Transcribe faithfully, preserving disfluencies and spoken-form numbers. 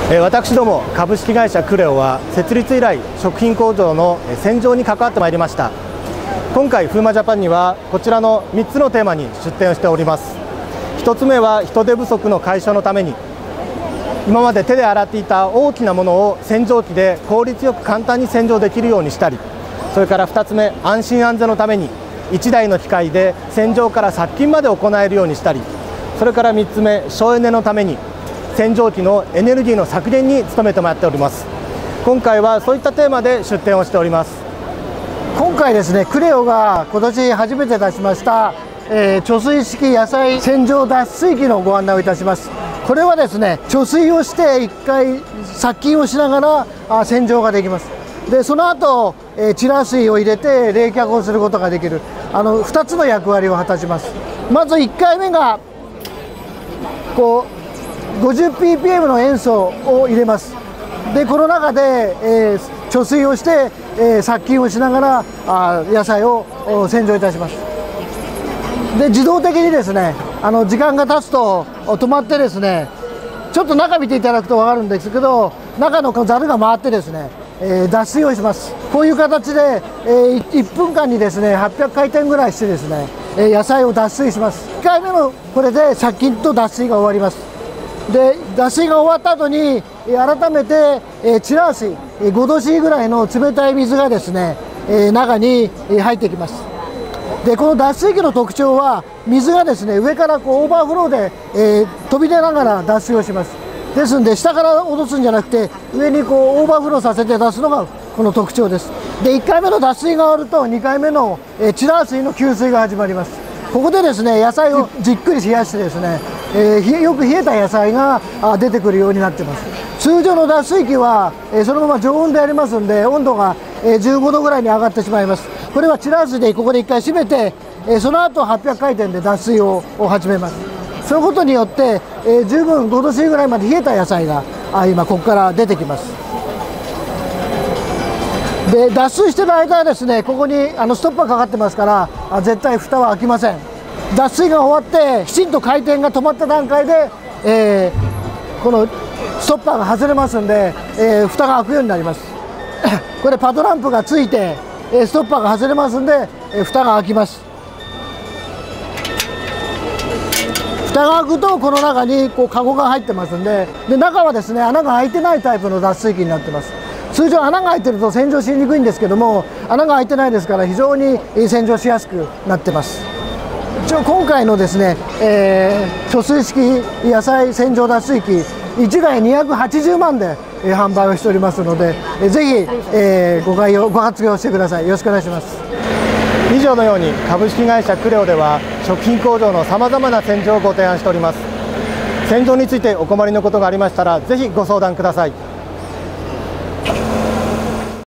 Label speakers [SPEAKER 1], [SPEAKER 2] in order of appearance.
[SPEAKER 1] 私ども株式会社クレオは設立以来食品工場の洗浄に関わってまいりました。今回フーマジャパンにはこちらのみっつのテーマに出展をしております。ひとつめは人手不足の解消のために、今まで手で洗っていた大きなものを洗浄機で効率よく簡単に洗浄できるようにしたり、それからふたつめ、安心安全のためにいちだいの機械で洗浄から殺菌まで行えるようにしたり、それからみっつめ、省エネのために洗浄機のエネルギーの削減に努めてもらっております。今回はそういったテーマで出展をしております。
[SPEAKER 2] 今回ですね、クレオが今年初めて出しました、えー、貯水式野菜洗浄脱水機のご案内をいたします。これはですね、貯水をしていっかい殺菌をしながらあ洗浄ができます。でその後、えー、チラ水を入れて冷却をすることができる、あのふたつの役割を果たします。まずいっかいめがこう ごじゅうピーピーエム の塩素を入れます。でこの中で、えー、貯水をして、えー、殺菌をしながらあ野菜を洗浄いたします。で自動的にですね、あの時間が経つと止まってですね、ちょっと中見ていただくと分かるんですけど、中のざるが回ってですね、えー、脱水をします。こういう形で、えー、いっぷんかんにですねはっぴゃくかいてんぐらいしてですね、えー、野菜を脱水します。いっかいめのこれで殺菌と脱水が終わります。で脱水が終わった後に改めて、えー、チラー水ごど C ぐらいの冷たい水がですね、えー、中に入ってきます。でこの脱水機の特徴は、水がですね上からこうオーバーフローで、えー、飛び出ながら脱水をします。ですんで下から落とすんじゃなくて、上にこうオーバーフローさせて出すのがこの特徴です。でいっかいめの脱水が終わるとにかいめの、えー、チラー水の給水が始まります。ここでですね野菜をじっくり冷やしてですね、えー、よく冷えた野菜が出てくるようになっています。通常の脱水機は、えー、そのまま常温でやりますんで、温度が、えー、じゅうごどぐらいに上がってしまいます。これはチラー水でここでいっかい閉めて、えー、その後はっぴゃくかいてんで脱水を始めます。そういうことによって、えー、十分ごど C ぐらいまで冷えた野菜があ今ここから出てきます。で脱水してる間はですね、ここにあのストッパーかかってますから、あ絶対蓋は開きません。脱水が終わってきちんと回転が止まった段階で、えー、このストッパーが外れますんで、えー、蓋が開くようになります。これパドランプがついて、えー、ストッパーが外れますんで、えー、蓋が開きます。蓋が開くとこの中にこうカゴが入ってますんで、で中はですね穴が開いてないタイプの脱水機になってます。通常穴が開いてると洗浄しにくいんですけども、穴が開いてないですから非常に洗浄しやすくなってます。一応今回のですね、えー、貯水式野菜洗浄脱水機いちだいにひゃくはちじゅうまんで、えー、販売をしておりますので、えー、ぜひ、えー、ご活用ご活用してください。よろしくお願いします。
[SPEAKER 1] 以上のように株式会社クレオでは食品工場のさまざまな洗浄をご提案しております。洗浄についてお困りのことがありましたらぜひご相談ください。